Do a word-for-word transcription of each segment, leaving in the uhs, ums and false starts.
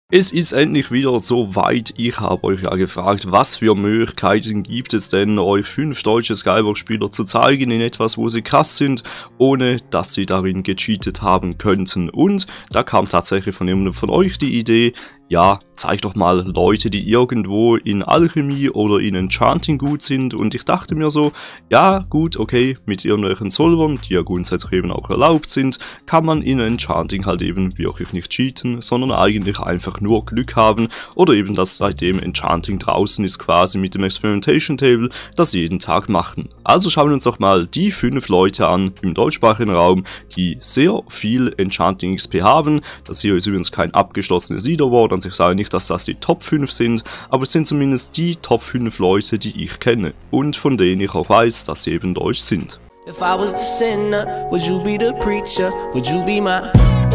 Es ist endlich wieder so weit. Ich habe euch ja gefragt, was für Möglichkeiten gibt es denn, euch fünf deutsche Skywars-Spieler zu zeigen in etwas, wo sie krass sind, ohne dass sie darin gecheatet haben könnten. Und da kam tatsächlich von jemandem von euch die Idee, ja, zeig doch mal Leute, die irgendwo in Alchemie oder in Enchanting gut sind, und ich dachte mir so, ja gut, okay, mit irgendwelchen Solvern, die ja grundsätzlich eben auch erlaubt sind, kann man in Enchanting halt eben wirklich nicht cheaten, sondern eigentlich einfach nur Glück haben, oder eben, dass seitdem Enchanting draußen ist quasi mit dem Experimentation Table, das sie jeden Tag machen. Also schauen wir uns doch mal die fünf Leute an im deutschsprachigen Raum, die sehr viel Enchanting X P haben. Das hier ist übrigens kein abgeschlossenes Leaderboard. Ich sage nicht, dass das die Top fünf sind, aber es sind zumindest die Top fünf Leute, die ich kenne und von denen ich auch weiß, dass sie eben deutsch sind. If I was the sinner, would you be the preacher? Would you be my...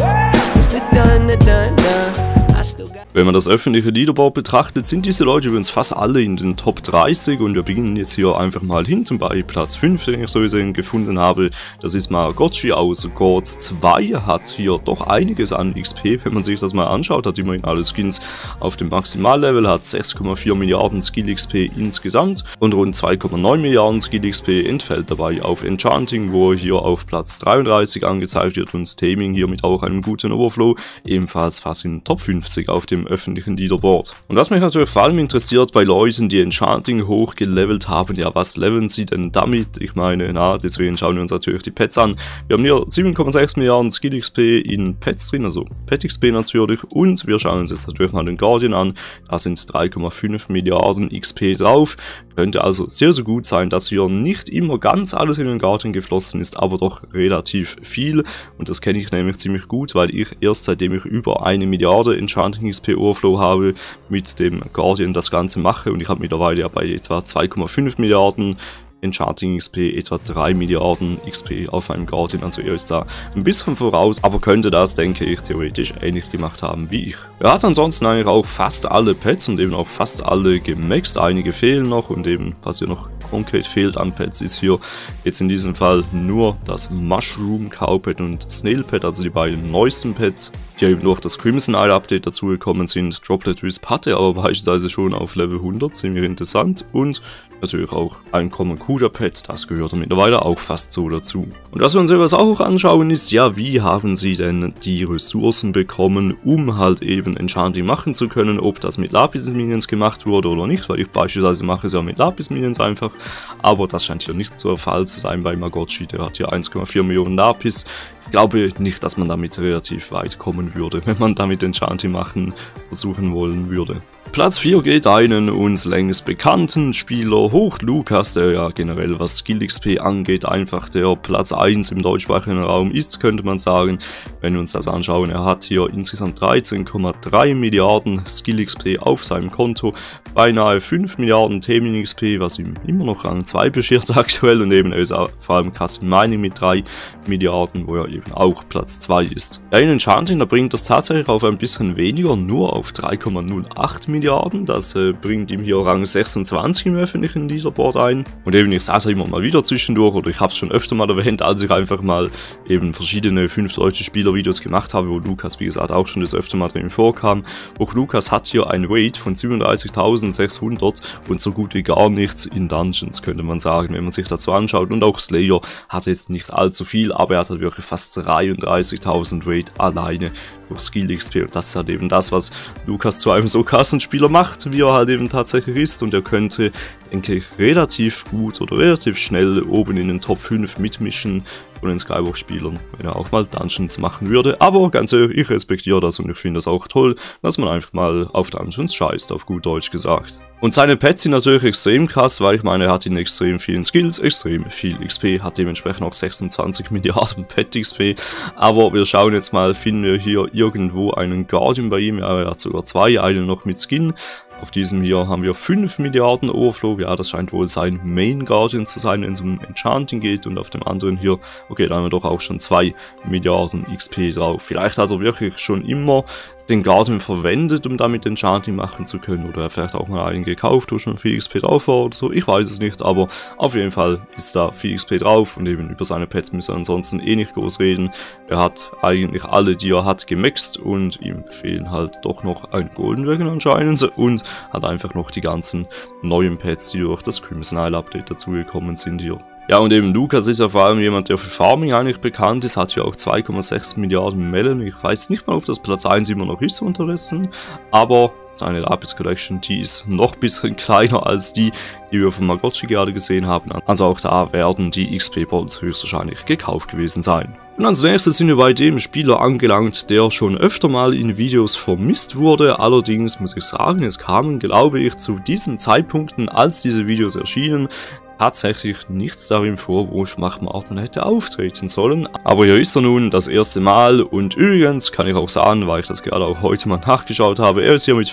Wenn man das öffentliche Leaderboard betrachtet, sind diese Leute übrigens fast alle in den Top dreißig, und wir beginnen jetzt hier einfach mal hinten bei Platz fünf, den ich so gesehen gefunden habe. Das ist Margocci aus Gods zwei, hat hier doch einiges an X P, wenn man sich das mal anschaut, hat immerhin alle Skins auf dem Maximallevel, hat sechs Komma vier Milliarden Skill X P insgesamt und rund zwei Komma neun Milliarden Skill X P entfällt dabei auf Enchanting, wo er hier auf Platz dreiunddreißig angezeigt wird, und Taming hier mit auch einem guten Overflow ebenfalls fast in Top fünfzig auf dem öffentlichen Leaderboard. Und was mich natürlich vor allem interessiert bei Leuten, die Enchanting hochgelevelt haben, ja, was leveln sie denn damit? Ich meine, na, deswegen schauen wir uns natürlich die Pets an. Wir haben hier sieben Komma sechs Milliarden Skill X P in Pets drin, also Pet X P natürlich, und wir schauen uns jetzt natürlich mal den Guardian an. Da sind drei Komma fünf Milliarden X P drauf. Könnte also sehr, sehr gut sein, dass hier nicht immer ganz alles in den Guardian geflossen ist, aber doch relativ viel. Und das kenne ich nämlich ziemlich gut, weil ich erst seitdem ich über eine Milliarde Enchanting X P Overflow habe, mit dem Guardian das Ganze mache, und ich habe mittlerweile ja bei etwa zwei Komma fünf Milliarden Enchanting X P, etwa drei Milliarden X P auf einem Guardian, also er ist da ein bisschen voraus, aber könnte das, denke ich, theoretisch ähnlich gemacht haben wie ich. Er hat ansonsten eigentlich auch fast alle Pets und eben auch fast alle gemaxt, einige fehlen noch, und eben, was hier noch konkret fehlt an Pets, ist hier jetzt in diesem Fall nur das Mushroom Cow Pet und Snail Pet, also die beiden neuesten Pets, die eben durch das Crimson Isle Update dazugekommen sind. Droplet Wisp hatte aber beispielsweise schon auf Level hundert, ziemlich interessant, und natürlich auch ein Common Cuda Pet, das gehört mittlerweile auch fast so dazu. Und was wir uns etwas auch anschauen ist, ja, wie haben sie denn die Ressourcen bekommen, um halt eben Enchanting machen zu können, ob das mit Lapis Minions gemacht wurde oder nicht, weil ich beispielsweise mache es ja mit Lapis Minions einfach, aber das scheint hier nicht so der Fall zu sein bei Margocci, der hat hier eins Komma vier Millionen Lapis. Ich glaube nicht, dass man damit relativ weit kommen würde, wenn man damit Enchanting machen versuchen wollen würde. Platz vier geht einen uns längst bekannten Spieler hoch, Lukas, der ja generell was Skill X P angeht einfach der Platz eins im deutschsprachigen Raum ist, könnte man sagen. Wenn wir uns das anschauen, er hat hier insgesamt dreizehn Komma drei Milliarden Skill X P auf seinem Konto, beinahe fünf Milliarden Taming X P, was ihm immer noch Rang zwei beschert aktuell, und eben er ist auch vor allem krass in Mining mit drei Milliarden, wo er eben auch Platz zwei ist. Ja, in Enchanting, da bringt das tatsächlich auf ein bisschen weniger, nur auf drei Komma null acht Milliarden. Das äh, bringt ihm hier Rang sechsundzwanzig im öffentlichen Leaderboard ein. Und eben, ich sage es immer mal wieder zwischendurch, oder ich habe es schon öfter mal erwähnt, als ich einfach mal eben verschiedene fünf deutsche Spieler-Videos gemacht habe, wo Lukas, wie gesagt, auch schon das öfter mal drin vorkam. Auch Lukas hat hier ein Rate von siebenunddreißigtausendsechshundert und so gut wie gar nichts in Dungeons, könnte man sagen, wenn man sich das so anschaut. Und auch Slayer hat jetzt nicht allzu viel, aber er hat halt wirklich fast dreiunddreißigtausend Rate alleine durch Skill X P, und das ist halt eben das, was Lukas zu einem so krassen Spieler macht, wie er halt eben tatsächlich ist, und er könnte, denke ich, relativ gut oder relativ schnell oben in den Top fünf mitmischen von den Skywars-Spielern, wenn er auch mal Dungeons machen würde. Aber ganz ehrlich, ich respektiere das, und ich finde das auch toll, dass man einfach mal auf Dungeons scheißt, auf gut Deutsch gesagt. Und seine Pets sind natürlich extrem krass, weil ich meine, er hat in extrem vielen Skills, extrem viel X P, hat dementsprechend auch sechsundzwanzig Milliarden Pet X P. Aber wir schauen jetzt mal, finden wir hier irgendwo einen Guardian bei ihm, ja, er hat sogar zwei, einen noch mit Skin. Auf diesem hier haben wir fünf Milliarden Overflow, ja, das scheint wohl sein Main Guardian zu sein, wenn es um Enchanting geht, und auf dem anderen hier, okay, da haben wir doch auch schon zwei Milliarden X P drauf. Vielleicht hat er wirklich schon immer den Guardian verwendet, um damit Enchanting machen zu können, oder er vielleicht auch mal einen gekauft, wo schon viel X P drauf war oder so, ich weiß es nicht, aber auf jeden Fall ist da viel X P drauf und eben über seine Pets müssen wir ansonsten eh nicht groß reden. Er hat eigentlich alle, die er hat, gemaxt und ihm fehlen halt doch noch ein Golden Dragon anscheinend und hat einfach noch die ganzen neuen Pets, die durch das Crimson Isle Update dazugekommen sind hier. Ja, und eben Lukas ist ja vor allem jemand, der für Farming eigentlich bekannt ist, hat hier auch zwei Komma sechs Milliarden Melon. Ich weiß nicht mal, ob das Platz eins immer noch ist unterdessen, aber seine Lapis Collection, die ist noch ein bisschen kleiner als die, die wir von Magotchi gerade gesehen haben. Also auch da werden die X P-Balls höchstwahrscheinlich gekauft gewesen sein. Und als nächstes sind wir bei dem Spieler angelangt, der schon öfter mal in Videos vermisst wurde. Allerdings muss ich sagen, es kamen, glaube ich, zu diesen Zeitpunkten, als diese Videos erschienen, tatsächlich nichts darin vor, wo Schwachmartin hätte auftreten sollen. Aber hier ist er nun das erste Mal und übrigens kann ich auch sagen, weil ich das gerade auch heute mal nachgeschaut habe, er ist hier mit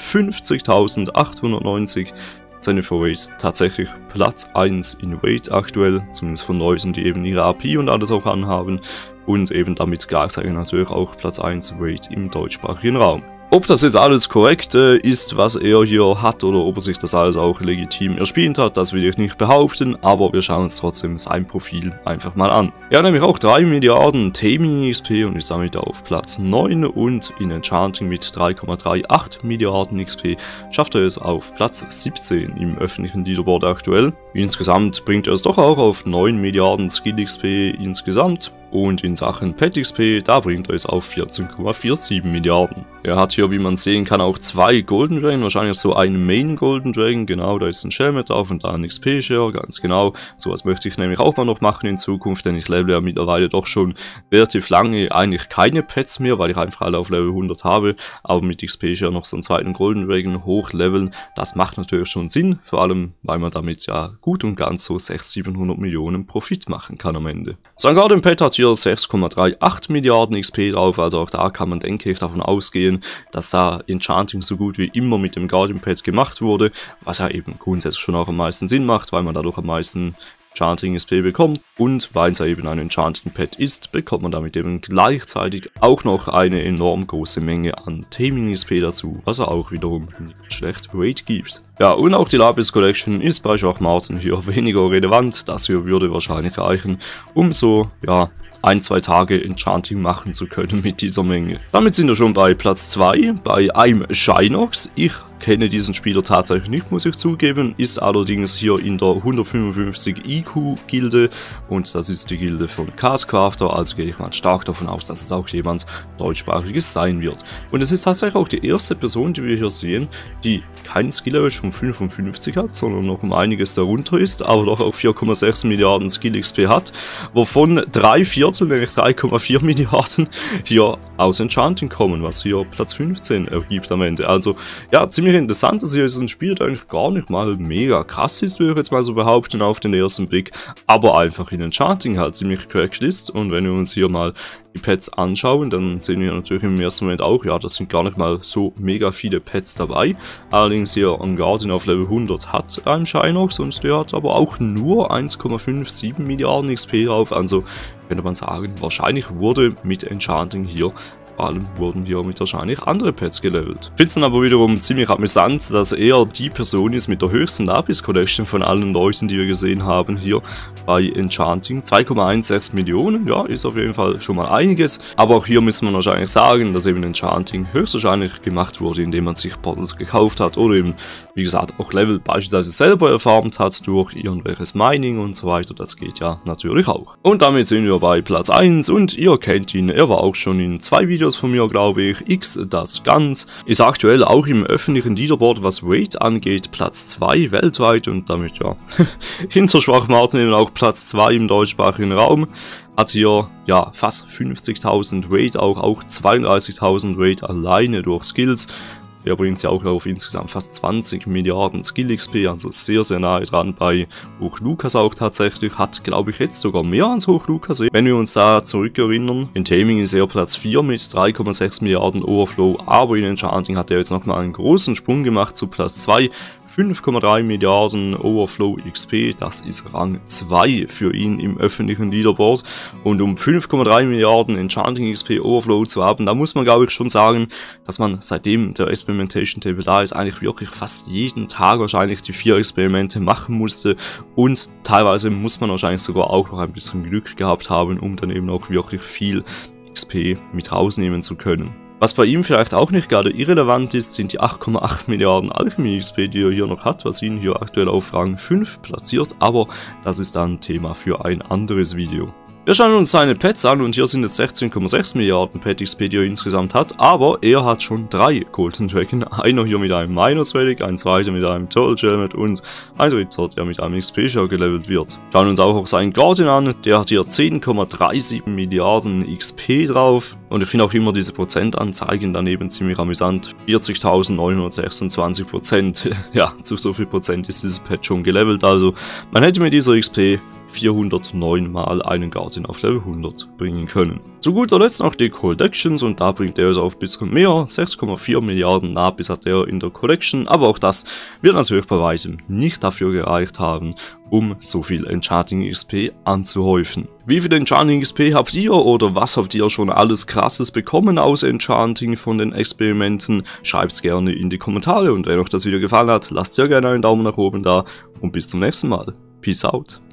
fünfzigtausendachthundertneunzig seine Rate tatsächlich Platz eins in Rate aktuell, zumindest von Leuten, die eben ihre A P und alles auch anhaben und eben damit gleichzeitig natürlich auch Platz eins Rate im deutschsprachigen Raum. Ob das jetzt alles korrekt äh, ist, was er hier hat, oder ob er sich das alles auch legitim erspielt hat, das will ich nicht behaupten, aber wir schauen uns trotzdem sein Profil einfach mal an. Er hat nämlich auch drei Milliarden Taming X P und ist damit auf Platz neun und in Enchanting mit drei Komma achtunddreißig Milliarden X P schafft er es auf Platz siebzehn im öffentlichen Leaderboard aktuell. Insgesamt bringt er es doch auch auf neun Milliarden Skill X P insgesamt. Und in Sachen Pet X P, da bringt er es auf vierzehn Komma siebenundvierzig Milliarden. Er hat hier, wie man sehen kann, auch zwei Golden Dragon, wahrscheinlich so einen Main Golden Dragon, genau, da ist ein Shelmet drauf und da ein X P-Share, ganz genau. Sowas möchte ich nämlich auch mal noch machen in Zukunft, denn ich level ja mittlerweile doch schon relativ lange eigentlich keine Pets mehr, weil ich einfach alle auf Level hundert habe, aber mit X P-Share noch so einen zweiten Golden Dragon hochleveln, das macht natürlich schon Sinn, vor allem, weil man damit ja gut und ganz so sechshundert, siebenhundert Millionen Profit machen kann am Ende. Sein Guardian Pet hat hier sechs Komma achtunddreißig Milliarden X P drauf, also auch da kann man, denke ich, davon ausgehen, dass da Enchanting so gut wie immer mit dem Guardian Pet gemacht wurde, was ja eben grundsätzlich schon auch am meisten Sinn macht, weil man dadurch am meisten Enchanting X P bekommt und weil es ja eben ein Enchanting Pet ist, bekommt man damit eben gleichzeitig auch noch eine enorm große Menge an Taming X P dazu, was er auch wiederum nicht schlecht Rate gibt. Ja, und auch die Lapis Collection ist bei Schwachmartin hier weniger relevant, das hier würde wahrscheinlich reichen, um so, ja, ein, zwei Tage Enchanting machen zu können mit dieser Menge. Damit sind wir schon bei Platz zwei, bei einem Shinox. Ich kenne diesen Spieler tatsächlich nicht, muss ich zugeben, ist allerdings hier in der hundertfünfundfünfzig I Q Gilde und das ist die Gilde von Castcrafter, also gehe ich mal stark davon aus, dass es auch jemand deutschsprachiges sein wird. Und es ist tatsächlich auch die erste Person, die wir hier sehen, die kein Skill-Level von fünfundfünfzig hat, sondern noch um einiges darunter ist, aber doch auch vier Komma sechs Milliarden Skill X P hat, wovon drei Viertel, nämlich drei Komma vier Milliarden, hier aus Enchanting kommen, was hier Platz fünfzehn ergibt am Ende. Also ja, ziemlich interessant, dass hier ein Spiel eigentlich gar nicht mal mega krass ist, würde ich jetzt mal so behaupten auf den ersten Blick, aber einfach in Enchanting halt ziemlich cracked ist. Und wenn wir uns hier mal die Pets anschauen, dann sehen wir natürlich im ersten Moment auch, ja, das sind gar nicht mal so mega viele Pets dabei. Allerdings hier ein Guardian auf Level hundert hat einen Shinox und der hat aber auch nur eins Komma siebenundfünfzig Milliarden X P drauf, also könnte man sagen, wahrscheinlich wurde mit Enchanting hier vor allem wurden hier mit wahrscheinlich andere Pets gelevelt. Ich finde es dann aber wiederum ziemlich amüsant, dass er die Person ist mit der höchsten Lapis Collection von allen Leuten, die wir gesehen haben hier bei Enchanting. zwei Komma sechzehn Millionen, ja, ist auf jeden Fall schon mal einiges. Aber auch hier müssen wir wahrscheinlich sagen, dass eben Enchanting höchstwahrscheinlich gemacht wurde, indem man sich Bottles gekauft hat oder eben, wie gesagt, auch Level beispielsweise selber erfarmt hat durch irgendwelches Mining und so weiter. Das geht ja natürlich auch. Und damit sind wir bei Platz eins und ihr kennt ihn, er war auch schon in zwei Videos von mir, glaube ich. X das Ganz ist aktuell auch im öffentlichen Leaderboard, was Rate angeht, Platz zwei weltweit und damit ja hinter Schwachmartin eben auch Platz zwei im deutschsprachigen Raum. Hat hier ja fast fünfzigtausend Rate, auch, auch zweiunddreißigtausend Rate alleine durch Skills. der bringt sie auch auf insgesamt fast zwanzig Milliarden Skill X P, also sehr sehr nahe dran bei Hoch Lukas auch tatsächlich, hat glaube ich jetzt sogar mehr als Hoch Lukas. Wenn wir uns da zurückerinnern, in Taming ist er Platz vier mit drei Komma sechs Milliarden Overflow, aber in Enchanting hat er jetzt nochmal einen großen Sprung gemacht zu Platz zwei. fünf Komma drei Milliarden Overflow X P, das ist Rang zwei für ihn im öffentlichen Leaderboard. Und um fünf Komma drei Milliarden Enchanting X P Overflow zu haben, da muss man glaube ich schon sagen, dass man seitdem der Experimentation Table da ist, eigentlich wirklich fast jeden Tag wahrscheinlich die vier Experimente machen musste. Und teilweise muss man wahrscheinlich sogar auch noch ein bisschen Glück gehabt haben, um dann eben auch wirklich viel X P mit rausnehmen zu können. Was bei ihm vielleicht auch nicht gerade irrelevant ist, sind die acht Komma acht Milliarden Alchemy X P, die er hier noch hat, was ihn hier aktuell auf Rang fünf platziert, aber das ist dann Thema für ein anderes Video. Wir schauen uns seine Pets an und hier sind es sechzehn Komma sechs Milliarden Pet X P, die er insgesamt hat, aber er hat schon drei Golden Dragon, einer hier mit einem Minus Relic, ein zweiter mit einem Turtle Helmet und ein dritter, der mit einem X P Share gelevelt wird. Schauen uns auch noch seinen Guardian an, der hat hier zehn Komma siebenunddreißig Milliarden X P drauf und ich finde auch immer diese Prozentanzeigen daneben ziemlich amüsant, vierzigtausendneunhundertsechsundzwanzig Prozent, ja, zu so viel Prozent ist dieses Pet schon gelevelt, also man hätte mit dieser X P vierhundertneun Mal einen Guardian auf Level hundert bringen können. Zu guter Letzt noch die Collections und da bringt er es auf ein bisschen mehr, sechs Komma vier Milliarden Napis hat er in der Collection, aber auch das wird natürlich bei weitem nicht dafür gereicht haben, um so viel Enchanting X P anzuhäufen. Wie viel Enchanting X P habt ihr oder was habt ihr schon alles krasses bekommen aus Enchanting von den Experimenten? Schreibt es gerne in die Kommentare und wenn euch das Video gefallen hat, lasst sehr gerne einen Daumen nach oben da und bis zum nächsten Mal. Peace out.